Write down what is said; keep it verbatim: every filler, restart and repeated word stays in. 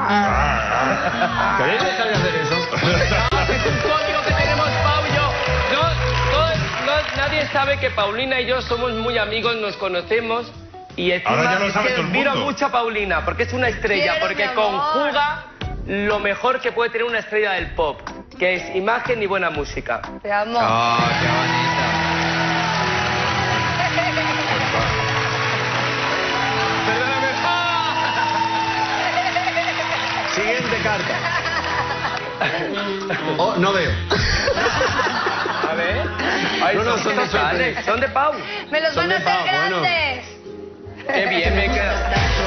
¿Queréis dejar de hacer eso? Es un código que tenemos Pau y yo. No, todo- no- nadie sabe que Paulina y yo somos muy amigos, nos conocemos. Y encima Ahora ya lo es sabe que todo el admiro mundo. mucho a Paulina, porque es una estrella, Quiero, porque mi amor. conjuga lo mejor que puede tener una estrella del pop, que es imagen y buena música. Te amo. ¡Ah, qué bonito! Perdóname. Siguiente carta. Oh, no veo. A ver. Ay, No, no, son, son de totales, son de Pau. Me los Son van a de hacer Pau, bueno. grandes. Qué bien me queda.